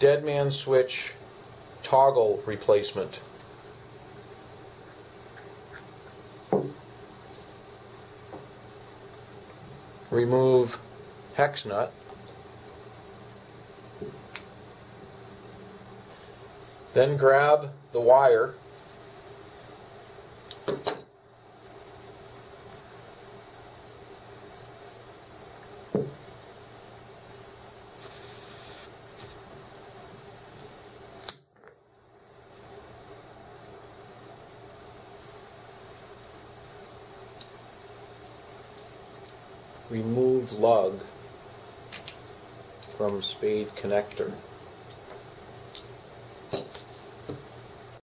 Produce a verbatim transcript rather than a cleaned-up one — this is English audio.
dead man switch toggle replacement. Remove hex nut. Then grab the wire remove lug from spade connector.